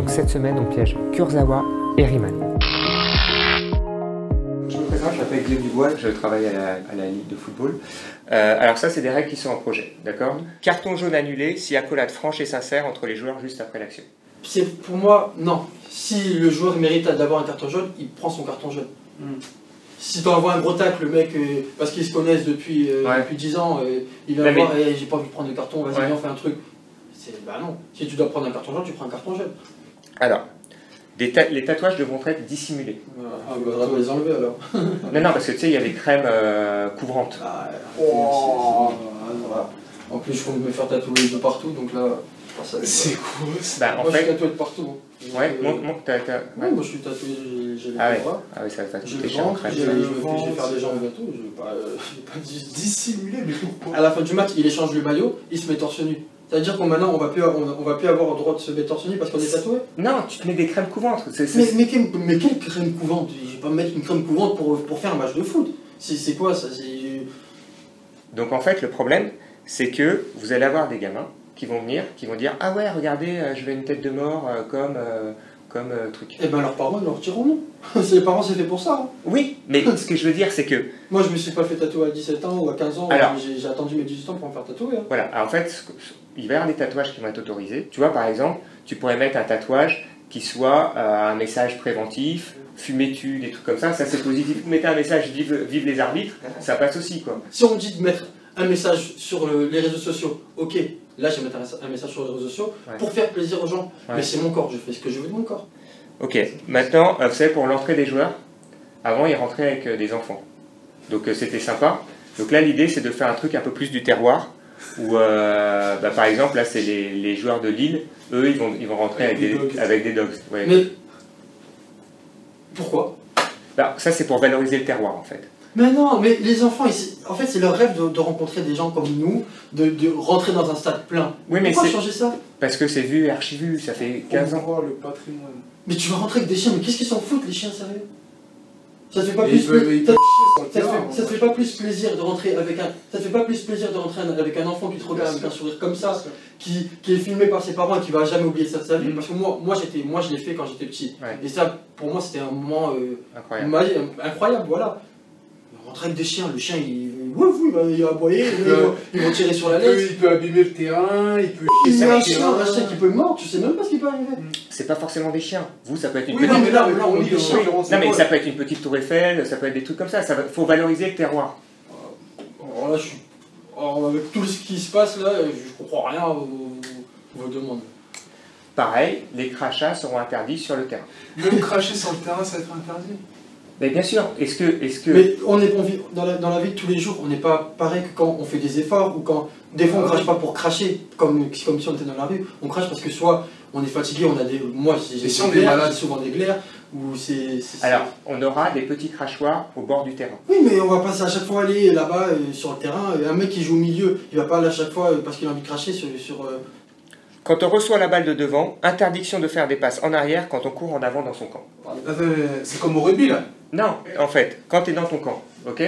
Donc cette semaine, on piège Kurzawa et Riemann. Je me présente, je m'appelle Guillaume Dubois, je travaille à la Ligue de football. Alors ça, c'est des règles qui sont en projet, d'accord? Carton jaune annulé si accolade franche et sincère entre les joueurs juste après l'action. Pour moi, non. Si le joueur mérite d'avoir un carton jaune, il prend son carton jaune. Si tu envoies un gros tacle, le mec, parce qu'ils se connaissent depuis 10 ans, il va voir, j'ai pas envie de prendre de carton, vas-y, viens, on fait un truc. Bah non. Si tu dois prendre un carton jaune, tu prends un carton jaune. Alors, les tatouages devront être dissimulés. Ah, il faudra les enlever alors. Non, parce que tu sais, il y a des crèmes couvrantes. En plus, je compte me faire tatouer de partout, donc là, c'est cool. Bah, en moi, fait... je suis tatoué de partout. Ouais, montre ta... Ouais, moi je suis tatoué, j'ai les bras. Ah oui, ça va J'ai coûter le cher en ventre, crème. je vais faire des jambes bientôt. Je vais pas dissimuler, mais pourquoi? À la fin du match, il échange le maillot, il se met torse nu. C'est-à-dire qu'on maintenant, on va plus avoir le droit de se mettre torse nu parce qu'on est tatoué? Non, tu te mets des crèmes couvrantes. Mais quelle crème couvante? Je vais pas me mettre une crème couvante pour faire un match de foot. C'est quoi ça? Donc en fait, le problème, c'est que vous allez avoir des gamins qui vont venir, qui vont dire « Ah ouais, regardez, je veux une tête de mort comme truc. » Eh ben leurs parents, ils leur diront non. Les parents, c'est fait pour ça. Hein. Oui, mais ce que je veux dire, c'est que... Moi, je me suis pas fait tatouer à 17 ans ou à 15 ans. J'ai attendu mes 18 ans pour me faire tatouer. Hein. Voilà, alors, en fait, il va y avoir des tatouages qui vont être autorisés. Tu vois, par exemple, tu pourrais mettre un tatouage qui soit un message préventif, fumez-tu, des trucs comme ça c'est positif. Vous mettez un message vive les arbitres, ça passe aussi, quoi. Si on me dit de mettre un message sur les réseaux sociaux, ok, là je vais mettre un message sur les réseaux sociaux pour faire plaisir aux gens. Mais c'est mon corps, je fais ce que je veux de mon corps. Ok, maintenant, vous savez, pour l'entrée des joueurs, avant ils rentraient avec des enfants. Donc c'était sympa. Donc là l'idée c'est de faire un truc un peu plus du terroir, où par exemple là c'est les joueurs de Lille, eux ils vont rentrer avec des dogs. Ouais. Mais pourquoi? Ça c'est pour valoriser le terroir en fait. Mais non, mais les enfants, en fait, c'est leur rêve de rencontrer des gens comme nous, de rentrer dans un stade plein. Oui, mais pourquoi changer ça? Parce que c'est vu, archi-vu, ça fait 15 ans. Le patrimoine. Mais tu vas rentrer avec des chiens, mais qu'est-ce qu'ils s'en foutent, les chiens, sérieux? Ça te fait pas plus plaisir de rentrer avec un... Ça te fait pas plus plaisir de rentrer avec un enfant qui te regarde avec un sourire comme ça, qui est filmé par ses parents et qui va jamais oublier ça de sa vie. Parce que moi je l'ai fait quand j'étais petit. Et ça, pour moi, c'était un moment incroyable, voilà. Rentrer avec des chiens, le chien il va aboyer, ils vont tirer sur la laisse. Il peut abîmer le terrain, il peut... un chien qui peut mordre, tu sais même pas ce qui peut arriver. C'est pas forcément des chiens. Vous, ça peut être une petite... Non, mais ça peut être une petite tour Eiffel, ça peut être des trucs comme ça. Faut valoriser le terroir. Alors là, avec tout ce qui se passe là, je comprends rien aux demandes. Pareil, les crachats seront interdits sur le terrain. Même cracher sur le terrain, ça va être interdit. Mais bien sûr, est-ce que... Mais on vit dans la vie de tous les jours, on n'est pas pareil que quand on fait des efforts ou quand... Des fois on crache pas pour cracher, comme si on était dans la rue, on crache parce que soit on est fatigué, on a des... Moi j'ai souvent des glaires, ou c'est... Alors, on aura des petits crachoirs au bord du terrain. Oui, mais on va pas à chaque fois aller là-bas sur le terrain, un mec qui joue au milieu, il va pas aller à chaque fois parce qu'il a envie de cracher sur Quand on reçoit la balle de devant, interdiction de faire des passes en arrière quand on court en avant dans son camp. C'est comme au rugby là. Non, en fait, quand tu es dans ton camp, ok,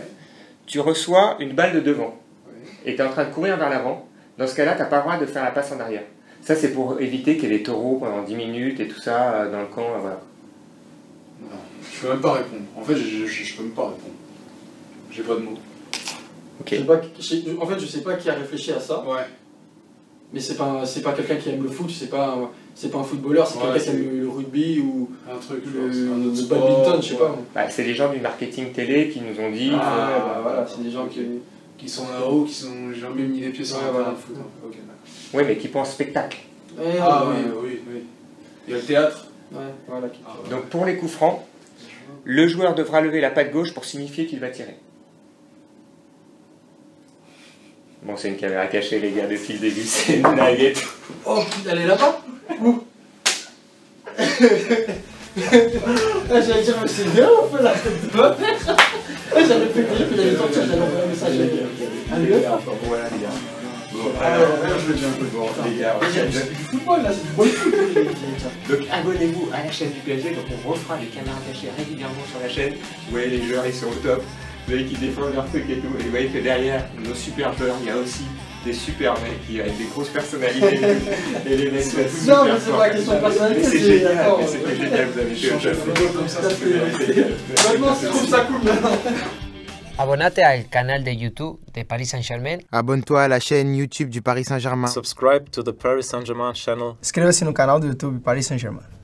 tu reçois une balle de devant et tu es en train de courir vers l'avant. Dans ce cas-là, tu n'as pas le droit de faire la passe en arrière. Ça, c'est pour éviter qu'il y ait des taureaux pendant 10 minutes et tout ça dans le camp. Voilà. Non, je peux même pas répondre. En fait, je peux même pas répondre. J'ai pas de mots. Okay. En fait, je sais pas qui a réfléchi à ça. Ouais. Mais c'est pas quelqu'un qui aime le foot, c'est pas un footballeur, c'est quelqu'un qui aime le rugby ou un truc, le badminton, je sais pas. C'est les gens du marketing télé qui nous ont dit... voilà, c'est des gens qui sont là-haut, qui sont jamais mis les pieds sur un terrain de foot. Okay, oui, mais qui pensent spectacle. Oui. Il y a le théâtre. Voilà. Donc pour les coups francs, le joueur devra lever la patte gauche pour signifier qu'il va tirer. Bon, c'est une caméra cachée, les gars, depuis le début, c'est une naguette. Oh putain, elle est là-bas? Où? J'allais dire, mais c'est bien, on fait la tête de ma mère. J'avais fait déjà, puis j'allais sortir, j'allais envoyer un message. Voilà, les gars. Je vais dire un peu de voir, les gars. C'est du football, là, c'est du bon foot. Donc abonnez-vous à la chaîne du PSG, donc on refera des caméras cachées régulièrement sur la chaîne. Vous voyez, les joueurs, ils sont au top. Vous voyez qu'ils défendent leur truc et tout. Et vous voyez que derrière nos super joueurs, il y a aussi des super mecs avec des grosses personnalités et les mecs sont tous Non, super mais c'est forts. pas question de personnalité, Mais c'est c'est génial, d'accord. mais c'était génial, vous avez fait Changer de football comme ça, c'est génial. Maintenant, je trouve ça cool maintenant. Abonnate al canal de YouTube de Paris Saint-Germain. Abonne-toi à la chaîne YouTube du Paris Saint-Germain. Subscribe to the Paris Saint-Germain channel. Inscreva-se no canal do YouTube Paris Saint-Germain.